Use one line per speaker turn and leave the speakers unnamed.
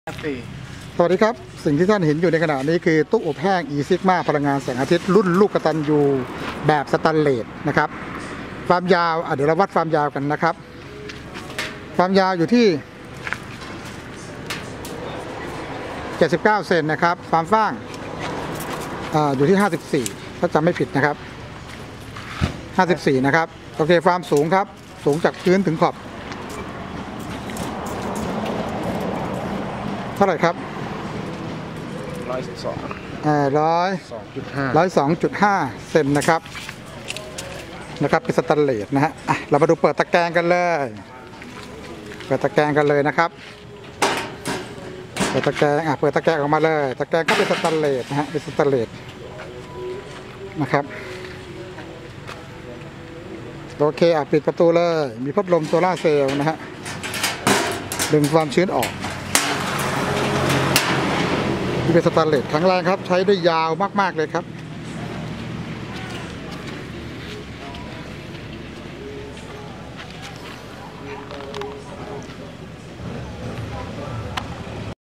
สวัสดีครับสิ่งที่ท่านเห็นอยู่ในขณะนี้คือตู้อบแห้ง E-Sigma พลังงานแสงอาทิตย์รุ่นลูกกตัญญูแบบสแตนเลสนะครับความยาวเดี๋ยวเราวัดความยาวกันนะครับความยาวอยู่ที่79เซนนะครับความฟ้างอยู่ที่54ถ้าจำไม่ผิดนะครับ54นะครับโอเคความสูงครับสูงจากพื้นถึงขอบเท่าไหร่ครับ102.5เซนนะครับเป็นสแตนเลสนะฮะเรามาดูเปิดตะแกรงกันเลยนะครับเปิดตะแกรงเปิดตะแกรงออกมาเลยตะแกรงก็เป็นสแตนเลสนะฮะเป็นสแตนเลสนะครับโอเคปิดประตูเลยมีพัดลมโซล่าเซลล์นะฮะดึงความชื้นออกที่เป็นสแตนเลสแข็งแรงครับใช้ได้ยาวมากๆเลยครับ